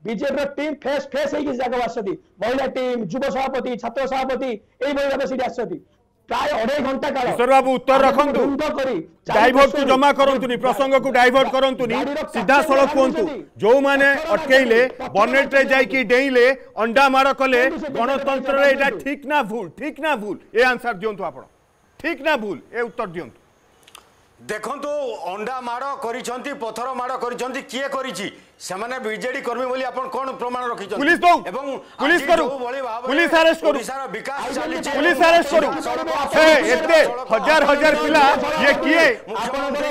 BJP team face face होगी जगह आसती महिला टीम युव सभापति छात्र सभापति यही भाव सीट आसती प्राय 2.5 घंटा काल किशोर बाबू उत्तर रखंतु डाइवर्ट को जमा करंतुनी प्रसंग को डाइवर्ट करंतुनी सीधा सड़क कहंतु जो माने अटकेइले बनेट रे जाई की डेइले अंडा मार कले गणतंत्र रे एटा ठीक ना भूल ए आंसर दियंतु आपण ठीक ना भूल ए उत्तर दियंतु देखंतु अंडा माड़ करिसंती पत्थर माड़ करिसंती किए करिछि सेमाने बीजेडी कर्मी बोली आपण कोन प्रमाण रखिछन पुलिस दो एवं पुलिस करू पुलिस अरेस्ट करू ओडिसा विकास चाली पुलिस अरेस्ट करू हे एते हजार हजार पिला ये किए ये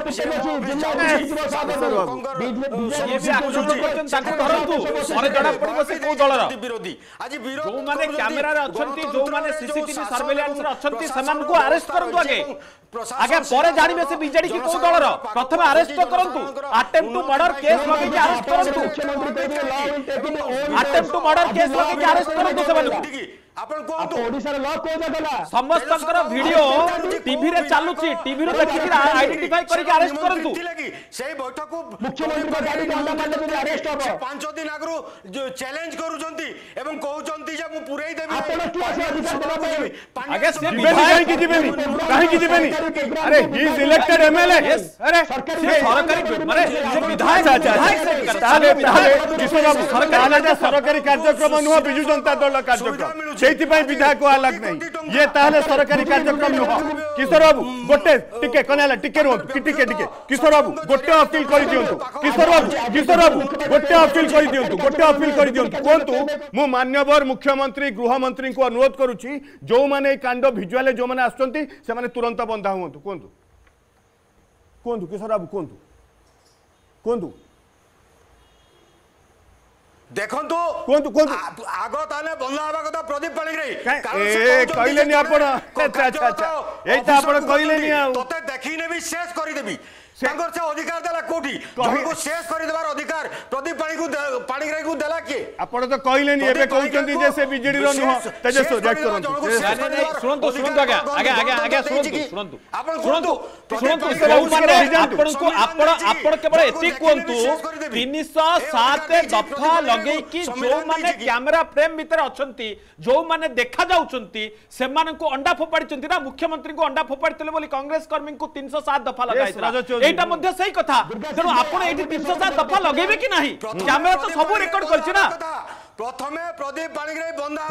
भी आक्रोश करछन ताको धरंतु अरे जडा पड़िबो से को दलर विरोधी आज विरोध जो माने कैमरा रे अछंती जो माने सीसीटीवी सर्वेलेंस रे अछंती समान को अरेस्ट करंतु आगे परे जानिबे से बीजेडी की को दलर प्रथम अरेस्ट करंतु अटेम्प्ट टू मर्डर केस लगे के अरेस्ट करंतु अटेम्प्ट टू मर्डर केस लगे के अरेस्ट करंतु से समस्त वीडियो टीवी रे चलुची टीवी रे देखि आइडेंटिफाई करके अरेस्ट करंतु सेही बैठक मुख्यमंत्री गाड़ी दंडा मारले तो अरेस्ट हो 5 दिन आगरो चैलेंज करूचंती एवं कहउचंती जे मु पुरई देबी आपण की आसे अधिकार देबा आगे से विधायक की जीवेनी अरे ही इज इलेक्टेड एमएलए अरे सरकारी माने से विधायक ताले किशोर बाबू सरकारी कार्यक्रम नुह बिजु जनता दल कार्यक्रम सेति पई विधायक को अलग नहीं ये ताले सरकारी कार्यक्रम नुह किशोर बाबू गोटे टिके कनाला टिके रहंतु टिके किशोर बाबू गोटे अपील करि दियंतु किशोर बाबू गोटे अपील करि दियंतु कोंतु मु मान्यवर मुख्यमंत्री गृह मंत्री को अनुरोध करूची जो माने कांड विजुअल जो माने आछंती से माने तुरंत बंधा हुंतु कोंतु किशोर बाबू कोंतु देखंतु आगो ताने बंदा हवा कथा प्रदीप पाणिग्राही ए कहलेनी आपण अच्छा एटा आपण कहलेनी आ तते देखिने भी शेष करि देबी संगर से अधिकार देला कोठी को शेष करि देबार अधिकार प्रदीप पाणिग्राही को देला के आपण तो कहलेनी एबे कहउचंती जे से बीजेडी रो नुह तेजस्व रिएक्ट करंतु सुनंतु आगे सुनंतु जो माने आपण केवल एति कोंतु 307 दफा लगेई कि जो माने कैमरा फ्रेम भीतर अछंती जो माने देखा जाउचंती से माने को अंडा फोपाडीचंती ना मुख्यमंत्री को अंडा फोपाडीतले बोली कांग्रेस कर्मी को 307 दफा लगाइतला एटा मध्ये सही कथा तेनु आपण एटी 307 दफा लगेबे कि नाही कैमरा तो सब रिकॉर्ड करछि ना प्रथमे प्रदीप पाणिग्राही बंदा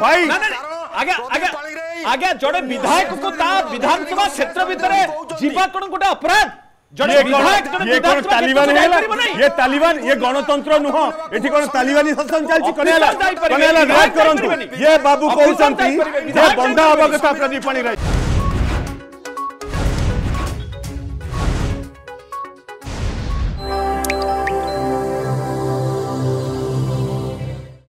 भाई आगे जड़े विधायक को ता विधानसभा क्षेत्र भीतर जीवा कोन गोटे अपराध ये कौन तालिबान है ये तालिबान ये गणतंत्र नुह एठी कौन तालिबानी शासन चलछि कनेला रिएक्ट करंतु ये बाबू कहउचंती जे बंदा अवगत प्रदीप पाणिग्राही।